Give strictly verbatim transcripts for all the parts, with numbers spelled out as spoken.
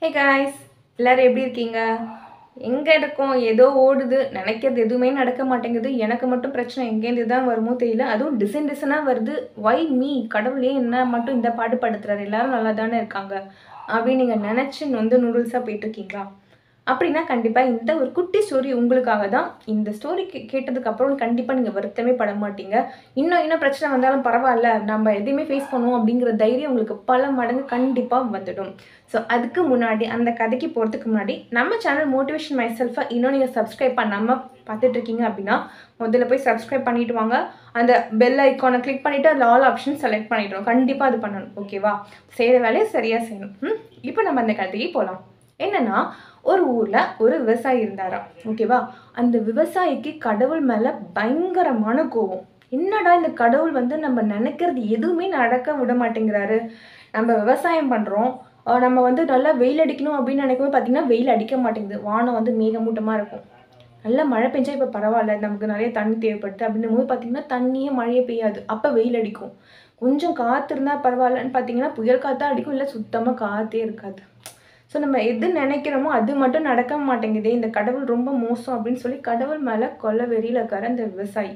Hey guys, எல்லாரும் எப்படி இருக்கீங்க? எங்க இருக்கோம்? ஏதோ ஓடுது. நினைக்கிறது எதுவுமே நடக்க மாட்டேங்குது. எனக்கு மட்டும் பிரச்சனை எங்கேருந்து தான் வருமோ தெரியல. அதுவும் டிசைன் டிசைனா வருது. Why me? கடவுளே என்ன மட்டும் இந்த பாடு படுத்துறாரு. எல்லாரும் நல்லா தானே இருக்காங்க. அப்படின்னு நீங்க நினைச்சு நொந்து நூடுல்ஸா போயிட்டு இருக்கீங்களா? அப்படின்னா கண்டிப்பா இந்த ஒரு குட்டி ஸ்டோரி உங்களுக்காக தான். இந்த ஸ்டோரி கேட்டதுக்கு அப்புறம் கண்டிப்பா நீங்க வருத்தமே பட மாட்டீங்க. இன்னும் இன்னும் பிரச்சனை வந்தாலும் பரவாயில்ல, நம்ம எதையுமே ஃபேஸ் பண்ணுவோம் அப்படிங்கிற தைரியம் உங்களுக்கு பல மடங்கு கண்டிப்பா வந்துடும். ஸோ அதுக்கு முன்னாடி அந்த கதைக்கு போகிறதுக்கு முன்னாடி நம்ம சேனல் மோட்டிவேஷன் மை செல்ஃபை இன்னும் நீங்கள் சப்ஸ்கிரைப் பண்ணாமல் பார்த்துட்டு இருக்கீங்க அப்படின்னா முதல்ல போய் சப்ஸ்கிரைப் பண்ணிட்டு வாங்க. அந்த பெல் ஐக்கானை கிளிக் பண்ணிவிட்டு அதில் ஆல் ஆப்ஷன் செலக்ட் பண்ணிடுறோம். கண்டிப்பாக அது பண்ணணும், ஓகேவா? செய்கிற வேலையை சரியாக செய்யணும். ம் இப்போ நம்ம அந்த கதைக்கு போகலாம். என்னன்னா, ஒரு ஊரில் ஒரு விவசாயி இருந்தாராம், ஓகேவா? அந்த விவசாயிக்கு கடவுள் மேலே பயங்கரமான கோபம். என்னடா இந்த கடவுள் வந்து நம்ம நினைக்கிறது எதுவுமே நடக்க விட மாட்டேங்கிறாரு. நம்ம விவசாயம் பண்ணுறோம், நம்ம வந்து நல்லா வெயில் அடிக்கணும் அப்படின்னு நினைக்கும்போது பார்த்தீங்கன்னா வெயில் அடிக்க மாட்டேங்குது. வானம் வந்து மேகமூட்டமாக இருக்கும். நல்லா மழை பெஞ்சா இப்போ பரவாயில்ல, நமக்கு நிறைய தண்ணி தேவைப்படுது அப்படின்னும் போது பார்த்தீங்கன்னா தண்ணியே மழையே பெய்யாது. அப்போ வெயில் அடிக்கும். கொஞ்சம் காற்று இருந்தால் பரவாயில்லன்னு பார்த்தீங்கன்னா புயல் காற்றா அடிக்கும், இல்லை சுத்தமாக காற்றே இருக்காது. ஸோ நம்ம எது நினைக்கிறோமோ அது மட்டும் நடக்க மாட்டேங்குதே, இந்த கடவுள் ரொம்ப மோசம் அப்படின்னு சொல்லி கடவுள் மேலே கொல்ல வெறியில் இருக்காரு அந்த விவசாயி.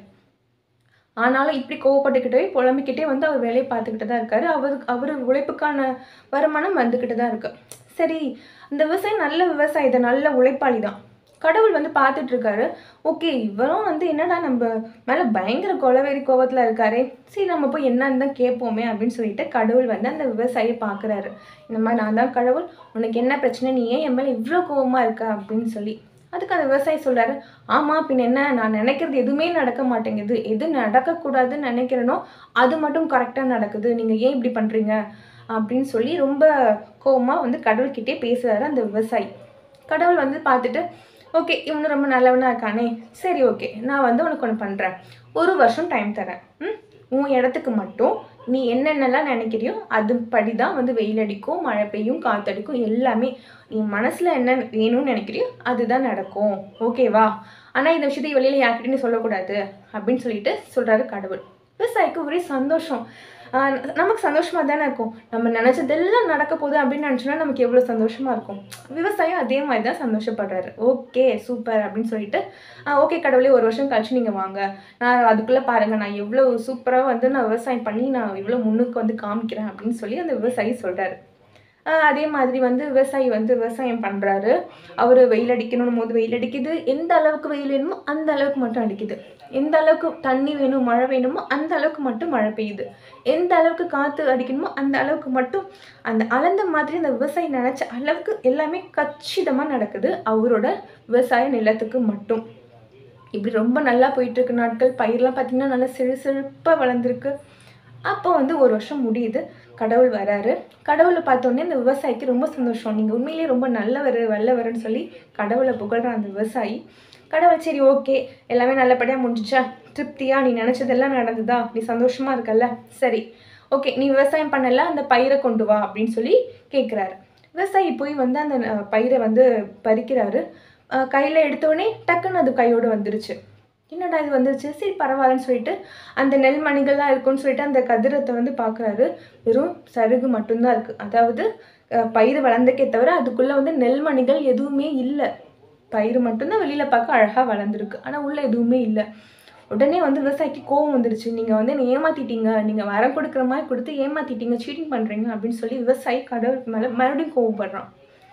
ஆனாலும் இப்படி கோவப்பட்டுக்கிட்டே புலம்பிக்கிட்டே வந்து அவர் வேலையை பார்த்துக்கிட்டு தான் இருக்காரு. அவருக்கு அவர் உழைப்புக்கான வருமானம் வந்துக்கிட்டு தான் இருக்கு. சரி, இந்த விவசாயி நல்ல விவசாயி தான், நல்ல உழைப்பாளி தான். கடவுள் வந்து பார்த்துட்டு இருக்காரு. ஓகே, இவரும் வந்து என்னடா நம்ம மேலே பயங்கர கொலவெறி கோவத்தில் இருக்காரு, சரி நம்ம போய் என்னன்னு தான் கேட்போமே அப்படின்னு சொல்லிட்டு கடவுள் வந்து அந்த விவசாயியை பார்க்குறாரு. இந்த மாதிரி நான் தான் கடவுள், உனக்கு என்ன பிரச்சனை, நீ ஏன் என் மேலே இவ்வளோ கோவமாக இருக்க அப்படின்னு சொல்லி. அதுக்கு அந்த விவசாயி சொல்கிறாரு, ஆமாம் பின் என்ன, நான் நினைக்கிறது எதுவுமே நடக்க மாட்டேங்குது. எது நடக்கக்கூடாதுன்னு நினைக்கிறேனோ அது மட்டும் கரெக்டாக நடக்குது. நீங்கள் ஏன் இப்படி பண்ணுறீங்க அப்படின்னு சொல்லி ரொம்ப கோவமாக வந்து கடவுள்கிட்டே பேசுகிறாரு அந்த விவசாயி. கடவுள் வந்து பார்த்துட்டு, ஓகே இவனு ரொம்ப நல்லவனாக இருக்கானே, சரி ஓகே நான் வந்து உனக்கு ஒன்று பண்ணுறேன், ஒரு வருஷம் டைம் தரேன். ம் உன் இடத்துக்கு மட்டும் நீ என்னென்னலாம் நினைக்கிறியோ அது படி தான் வந்து வெயில் அடிக்கும், மழை பெய்யும், காற்றடிக்கும், எல்லாமே நீ மனசில் என்ன வேணும்னு நினைக்கிறியோ அதுதான் நடக்கும், ஓகேவா? ஆனால் இந்த விஷயத்தை வெளியில் யார்கிட்டையும் சொல்லக்கூடாது அப்படின்னு சொல்லிட்டு சொல்கிறாரு கடவுள். விவசாயிக்கு ஒரே சந்தோஷம். நமக்கு சந்தோஷமாக தானே இருக்கும். நம்ம நினச்சதெல்லாம் நடக்க போகுது அப்படின்னு நினச்சோன்னா நமக்கு எவ்வளோ சந்தோஷமாக இருக்கும். விவசாயம் அதே மாதிரி தான் சந்தோஷப்படுறாரு. ஓகே சூப்பர் அப்படின்னு சொல்லிட்டு, ஓகே கடவுளே ஒரு வருஷம் கழிச்சு நீங்கள் வாங்க, நான் அதுக்குள்ளே பாருங்கள் நான் எவ்வளோ சூப்பராக வந்து நான் விவசாயம் பண்ணி நான் இவ்வளோ முன்னுக்கு வந்து காமிக்கிறேன் அப்படின்னு சொல்லி அந்த விவசாயி சொல்கிறாரு. அதே மாதிரி வந்து விவசாயி வந்து விவசாயம் பண்ணுறாரு. அவர் வெயில் அடிக்கணும் போது வெயில் அடிக்குது, எந்த அளவுக்கு வெயில் வேணுமோ அந்த அளவுக்கு மட்டும் அடிக்குது, எந்த அளவுக்கு தண்ணி வேணும் மழை வேணுமோ அந்த அளவுக்கு மட்டும் மழை பெய்யுது, எந்த அளவுக்கு காற்று அடிக்கணுமோ அந்த அளவுக்கு மட்டும் அந்த அளந்த மாதிரி அந்த விவசாயி நினச்ச அளவுக்கு எல்லாமே கச்சிதமாக நடக்குது அவரோட விவசாய நிலத்துக்கு மட்டும். இப்படி ரொம்ப நல்லா போயிட்டுருக்கு நாட்கள். பயிரெலாம் பார்த்திங்கன்னா நல்லா செழு செழிப்பாக வளர்ந்துருக்கு. அப்போ வந்து ஒரு வருஷம் முடியுது, கடவுள் வராரு. கடவுளை பார்த்தோன்னே அந்த விவசாயிக்கு ரொம்ப சந்தோஷம். நீங்கள் உண்மையிலேயே ரொம்ப நல்லவர் வல்லவர்னு சொல்லி கடவுளை புகழ்கிற அந்த விவசாயி. கடவுள் சரி ஓகே எல்லாமே நல்லபடியாக முடிஞ்சிச்சா, திருப்தியாக நீ நினச்சதெல்லாம் நடந்ததா, நீ சந்தோஷமாக இருக்கல்ல, சரி ஓகே நீ விவசாயம் பண்ணல அந்த பயிரை கொண்டு வா அப்படின்னு சொல்லி கேட்குறாரு. விவசாயி போய் வந்து அந்த பயிரை வந்து பறிக்கிறாரு. கையில் எடுத்தோடனே டக்குன்னு அது கையோடு வந்துருச்சு. என்னடா இது வந்துருச்சு, சரி பரவாயில்லன்னு சொல்லிட்டு அந்த நெல்மணிகள்லாம் இருக்குன்னு சொல்லிட்டு அந்த கதிரத்தை வந்து பார்க்குறாரு. வெறும் சருகு மட்டும்தான் இருக்குது. அதாவது பயிர் வளர்ந்துக்கே தவிர அதுக்குள்ளே வந்து நெல்மணிகள் எதுவுமே இல்லை. பயிர் மட்டும்தான் வெளியில் பார்க்க அழகாக வளர்ந்துருக்கு, ஆனால் உள்ளே எதுவுமே இல்லை. உடனே வந்து விவசாயிக்கு கோவம் வந்துருச்சு. நீங்கள் வந்து என்னை ஏமாற்றிட்டீங்க, நீங்கள் வரம் கொடுக்குற மாதிரி கொடுத்து ஏமாற்றிட்டீங்க, சீட்டிங் பண்ணுறீங்க அப்படின்னு சொல்லி விவசாயி கடவுளுக்கு மேலே மறுபடியும் கோவப்படுறான்.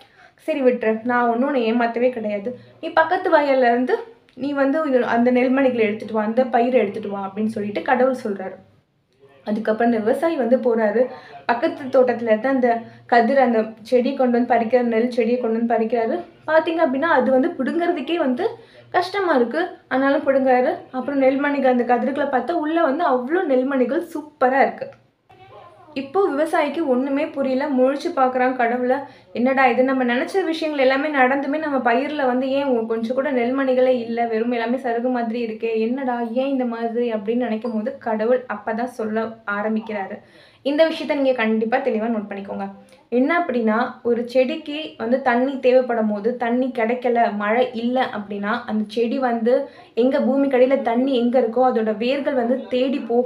சரி விட்டுரு, நான் ஒன்றும் உன்னை ஏமாற்றவே கிடையாது, நீ பக்கத்து வயல்லேருந்து நீ வந்து அந்த நெல்மணிகளை எடுத்துகிட்டு வா, அந்த பயிரை எடுத்துகிட்டு வா அப்படின்னு சொல்லிட்டு கடவுள் சொல்கிறாரு. அதுக்கப்புறம் அந்த விவசாயி வந்து போகிறாரு. பக்கத்து தோட்டத்தில் இருந்து அந்த கதிர் அந்த செடி கொண்டு வந்து பறிக்கிற நெல் செடியை கொண்டு வந்து பறிக்கிறாரு. பார்த்தீங்க அப்படின்னா அது வந்து பிடுங்கிறதுக்கே வந்து கஷ்டமாக இருக்குது, ஆனாலும் பிடுங்கிறாரு. அப்புறம் நெல்மணிகள் அந்த கதிர்களை பார்த்தா உள்ளே வந்து அவ்வளோ நெல்மணிகள் சூப்பராக இருக்குது. இப்போ விவசாயிக்கு ஒன்றுமே புரியல, முழிச்சு பார்க்குறான் கடவுளை. என்னடா இது, நம்ம நினச்ச விஷயங்கள் எல்லாமே நடந்துமே நம்ம பயிரில் வந்து ஏன் கொஞ்சம் கூட நெல்மணிகளே இல்லை, வெறும் எல்லாமே சருகு மாதிரி இருக்கே, என்னடா ஏன் இந்த மாதிரி அப்படின்னு நினைக்கும் போது கடவுள் அப்போ தான் சொல்ல ஆரம்பிக்கிறாரு. இந்த விஷயத்த நீங்கள் கண்டிப்பாக தெளிவாக நோட் பண்ணிக்கோங்க. என்ன அப்படின்னா, ஒரு செடிக்கு வந்து தண்ணி தேவைப்படும் போது தண்ணி கிடைக்கல, மழை இல்லை அப்படின்னா அந்த செடி வந்து எங்கே பூமிக்கடியில் தண்ணி எங்கே இருக்கோ அதோட வேர்கள் வந்து தேடி போகும்.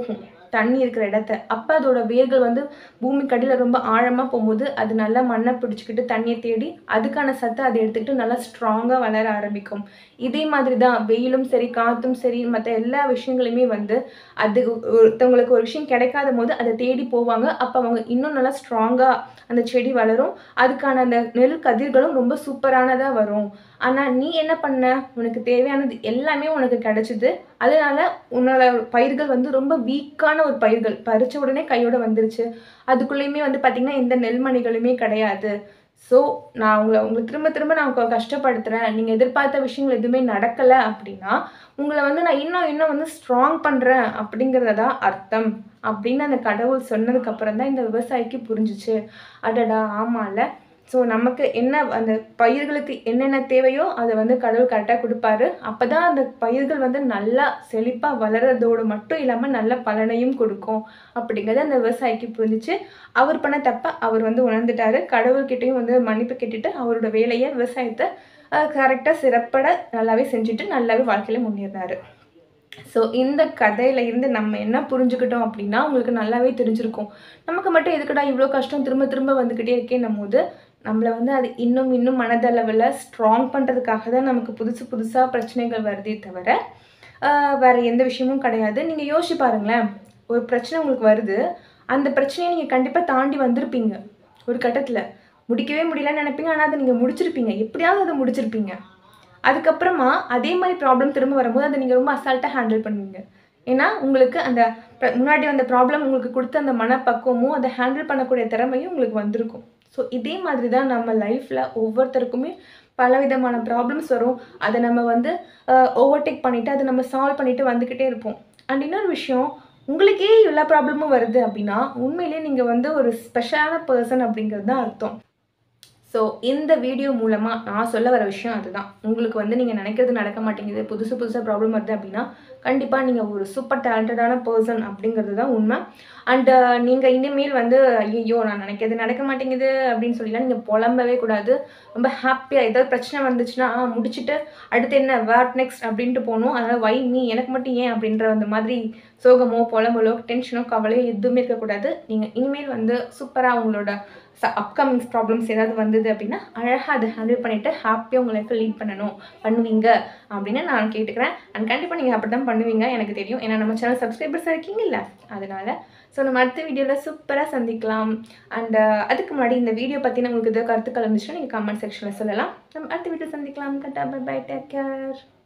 தண்ணி இருக்கிற இடத்த. அப்போ அதோட வேர்கள் வந்து பூமிக்கு அடியில் ரொம்ப ஆழமாக போகும்போது அது நல்லா மண்ணை பிடிச்சிக்கிட்டு தண்ணியை தேடி அதுக்கான சத்தை அதை எடுத்துக்கிட்டு நல்லா ஸ்ட்ராங்காக வளர ஆரம்பிக்கும். இதே மாதிரி தான் வெயிலும் சரி காற்றும் சரி மற்ற எல்லா விஷயங்களுமே வந்து அது ஒருத்தவங்களுக்கு ஒரு விஷயம் கிடைக்காத போது அதை தேடி போவாங்க. அப்போ அவங்க இன்னும் நல்லா ஸ்ட்ராங்காக அந்த செடி வளரும். அதுக்கான அந்த நெல் கதிர்களும் ரொம்ப சூப்பரானதாக வரும். ஆனால் நீ என்ன பண்ண, உனக்கு தேவையானது எல்லாமே உனக்கு கிடைச்சிது. அதனால உன்னோட பயிர்கள் வந்து ரொம்ப வீக்கான ஒரு பயிர்கள், பறிச்ச உடனே கையோட வந்துருச்சு. அதுக்குள்ளேயுமே வந்து பார்த்தீங்கன்னா எந்த நெல்மணிகளுமே கிடையாது. ஸோ நான் உங்களை உங்களுக்கு திரும்ப திரும்ப நான் கஷ்டப்படுத்துகிறேன், நீங்கள் எதிர்பார்த்த விஷயங்கள் எதுவுமே நடக்கலை அப்படின்னா உங்களை வந்து நான் இன்னும் இன்னும் வந்து ஸ்ட்ராங் பண்ணுறேன் அப்படிங்கிறதா அர்த்தம் அப்படின்னு அந்த கடவுள் சொன்னதுக்கப்புறம் தான் இந்த விவசாயிக்கு புரிஞ்சிச்சு. அடடா ஆமாம்ல. ஸோ நமக்கு என்ன அந்த பயிர்களுக்கு என்னென்ன தேவையோ அதை வந்து கடவுள் கரெக்டாக கொடுப்பாரு. அப்போ தான் அந்த பயிர்கள் வந்து நல்லா செழிப்பாக வளர்கிறதோடு மட்டும் இல்லாமல் நல்ல பலனையும் கொடுக்கும் அப்படிங்கிறது அந்த விவசாயிக்கு புரிஞ்சிச்சு. அவர் பண்ண தப்ப அவர் வந்து உணர்ந்துட்டாரு. கடவுள்கிட்டையும் வந்து மன்னிப்பு கேட்டுட்டு அவரோட வேலையை விவசாயத்தை கரெக்டாக சிறப்பட நல்லாவே செஞ்சுட்டு நல்லாவே வாழ்க்கையில் முன்னேறினார். ஸோ இந்த கதையில் இருந்து நம்ம என்ன புரிஞ்சுக்கிட்டோம் அப்படின்னா உங்களுக்கு நல்லாவே தெரிஞ்சிருக்கும். நமக்கு மட்டும் எதுக்குடா இவ்வளோ கஷ்டம் திரும்ப திரும்ப வந்துக்கிட்டே இருக்கேன்னும் போது நம்மளை வந்து அது இன்னும் இன்னும் மனதளவில் ஸ்ட்ராங் பண்ணுறதுக்காக தான் நமக்கு புதுசு புதுசாக பிரச்சனைகள் வருதே தவிர வேறு எந்த விஷயமும் கிடையாது. நீங்கள் யோசிச்சு பாருங்களேன், ஒரு பிரச்சனை உங்களுக்கு வருது, அந்த பிரச்சனையை நீங்கள் கண்டிப்பாக தாண்டி வந்திருப்பீங்க. ஒரு கட்டத்தில் முடிக்கவே முடியலன்னு நினைப்பீங்க, ஆனால் அதை நீங்கள் முடிச்சிருப்பீங்க, எப்படியாவது அதை முடிச்சிருப்பீங்க. அதுக்கப்புறமா அதே மாதிரி ப்ராப்ளம் திரும்ப வரும்போது அதை நீங்கள் ரொம்ப அசால்ட்டாக ஹேண்டில் பண்ணுவீங்க. ஏன்னா உங்களுக்கு அந்த முன்னாடி வந்த ப்ராப்ளம் உங்களுக்கு கொடுத்த அந்த மனப்பக்குவமும் அதை ஹேண்டில் பண்ணக்கூடிய திறமையும் உங்களுக்கு வந்திருக்கும். ஸோ இதே மாதிரி தான் நம்ம லைஃப்பில் ஒவ்வொருத்தருக்குமே பலவிதமான ப்ராப்ளம்ஸ் வரும். அதை நம்ம வந்து ஓவர்டேக் பண்ணிவிட்டு அதை நம்ம சால்வ் பண்ணிவிட்டு வந்துக்கிட்டே இருப்போம். அண்ட் இன்னொரு விஷயம், உங்களுக்கே எல்லா ப்ராப்ளமும் வருது அப்படின்னா உண்மையிலேயே நீங்கள் வந்து ஒரு ஸ்பெஷலான பர்சன் அப்படிங்கிறது தான் அர்த்தம். ஸோ இந்த வீடியோ மூலமாக நான் சொல்ல வர விஷயம் அதுதான். உங்களுக்கு வந்து நீங்கள் நினைக்கிறது நடக்க மாட்டேங்குது, புதுசு புதுசாக ப்ராப்ளம் வருது அப்படின்னா கண்டிப்பாக நீங்கள் ஒரு சூப்பர் டேலண்டடான பர்சன் அப்படிங்கிறது தான் உண்மை. அண்டு நீங்கள் இனிமேல் வந்து ஐயோ நான் நினைக்கிறது நடக்க மாட்டேங்குது அப்படின்னு சொல்லிலாம் நீங்கள் புலம்பவே கூடாது. ரொம்ப ஹாப்பியாக ஏதாவது பிரச்சனை வந்துச்சுன்னா முடிச்சுட்டு அடுத்து என்ன வாட் நெக்ஸ்ட் அப்படின்ட்டு போகணும். அதனால் வை மீ எனக்கு மட்டும் ஏன் அப்படின்ற அந்த மாதிரி சோகமோ புலம்பலோ டென்ஷனோ கவலையோ எதுவுமே இருக்கக்கூடாது. நீங்கள் இனிமேல் வந்து சூப்பராக உங்களோட ச அப்கமிங் ப்ராப்ளம்ஸ் ஏதாவது வந்தது அப்படின்னா அழகாக அதை ஹேண்டில் பண்ணிவிட்டு ஹாப்பியாக உங்கள் லைஃப்பை லீட் பண்ணணும் பண்ணுவீங்க அப்படின்னு நான் கேட்டுக்கிறேன். அண்ட் கண்டிப்பாக நீங்கள் அப்படி தான் பண்ணுவீங்க எனக்கு தெரியும். ஏன்னா நம்ம சேனல் சப்ஸ்கிரைபர்ஸ் இருக்கீங்கல்ல, அதனால். ஸோ நம்ம அடுத்த வீடியோவில் சூப்பராக சந்திக்கலாம். அண்ட் அதுக்கு முன்னாடி இந்த வீடியோ பற்றின உங்களுக்கு எதாவது கருத்துக்கள் இருந்துச்சுன்னா நீங்கள் கமெண்ட் செக்ஷனில் சொல்லலாம். நம்ம அடுத்த வீடியோ சந்திக்கலாம். கட்டா பை பை, டேக் கேர்.